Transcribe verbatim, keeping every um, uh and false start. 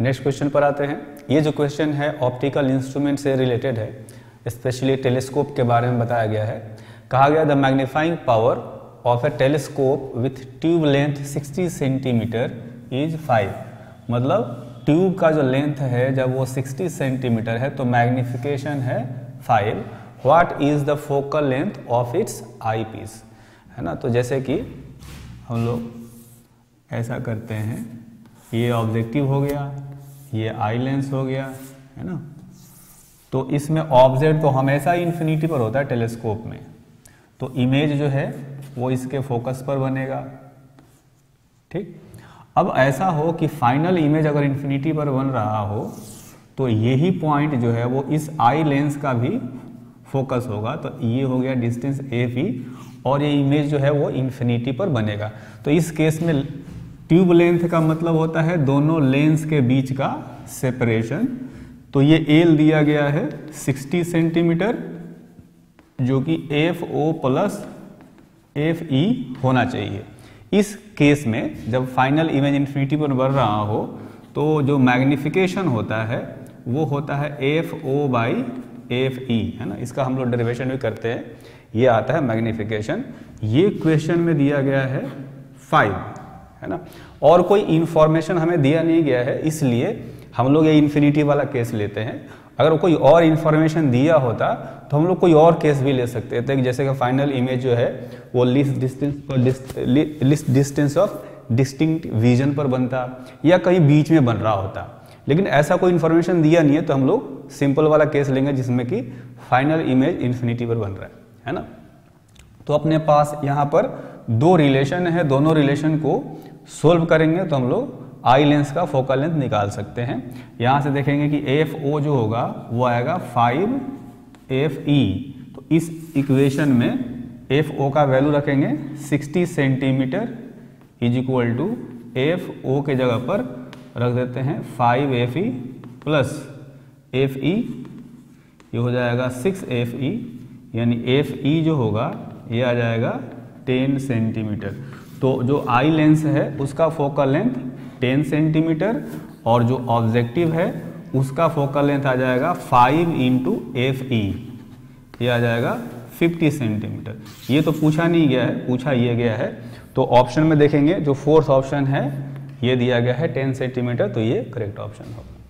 Next question पर आते हैं। ये जो क्वेश्चन है ऑप्टिकल इंस्ट्रूमेंट से रिलेटेड है, स्पेशली टेलीस्कोप के बारे में बताया गया है। कहा गया the magnifying power of a telescope with tube length sixty centimetre is five. मतलब ट्यूब का जो लेंथ है जब वो सिक्सटी सेंटीमीटर है तो मैग्निफिकेशन है five. What is the focal length of its eyepiece, है ना। तो जैसे कि हम लोग ऐसा करते हैं, ये ऑब्जेक्टिव हो गया, ये आई लेंस हो गया, है ना। तो इसमें ऑब्जेक्ट तो हमेशा इन्फिनिटी पर होता है टेलीस्कोप में, तो इमेज जो है वो इसके फोकस पर बनेगा, ठीक। अब ऐसा हो कि फाइनल इमेज अगर इन्फिनिटी पर बन रहा हो तो यही पॉइंट जो है वो इस आई लेंस का भी फोकस होगा। तो ये हो गया डिस्टेंस ए पी और ये इमेज जो है वो इन्फिनिटी पर बनेगा। तो इस केस में ट्यूब लेंथ का मतलब होता है दोनों लेंस के बीच का सेपरेशन। तो ये एल दिया गया है सिक्सटी सेंटीमीटर, जो कि F O plus F E होना चाहिए। इस केस में जब फाइनल इमेज इन्फिनिटी पर बढ़ रहा हो तो जो मैग्निफिकेशन होता है वो होता है F O by F E, है ना। इसका हम लोग डेरिवेशन भी करते हैं, ये आता है मैग्निफिकेशन। ये क्वेश्चन में दिया गया है फाइव, है ना। और कोई इंफॉर्मेशन हमें दिया नहीं गया है, इसलिए हम लोग ये इन्फिनिटी वाला केस लेते हैं। अगर कोई और इन्फॉर्मेशन दिया होता तो हम लोग कोई और केस भी ले सकते थे, जैसे कि फाइनल इमेज जो है वो least distance least distance of distinct vision पर बनता या कहीं बीच में बन रहा होता। लेकिन ऐसा कोई इन्फॉर्मेशन दिया नहीं है तो हम लोग सिंपल वाला केस लेंगे जिसमें कि फाइनल इमेज इन्फिनिटी पर बन रहा है, है ना। तो अपने पास यहाँ पर दो रिलेशन है, दोनों रिलेशन को सोल्व करेंगे तो हम लोग आई लेंस का फोकल लेंथ निकाल सकते हैं। यहाँ से देखेंगे कि एफ ओ जो होगा वो आएगा फाइव एफ ई। तो इस इक्वेशन में एफ ओ का वैल्यू रखेंगे sixty centimetre is equal to F O के जगह पर रख देते हैं five F E plus F E, ये हो जाएगा सिक्स एफ ई, यानी एफ ई जो होगा ये आ जाएगा टेन सेंटीमीटर। तो जो आई लेंस है उसका फोकल लेंथ टेन सेंटीमीटर और जो ऑब्जेक्टिव है उसका फोकल लेंथ आ जाएगा फाइव इंटू एफ ई, ये आ जाएगा फिफ्टी सेंटीमीटर। ये तो पूछा नहीं गया है, पूछा ये गया है। तो ऑप्शन में देखेंगे जो फोर्थ ऑप्शन है ये दिया गया है टेन सेंटीमीटर, तो ये करेक्ट ऑप्शन होगा।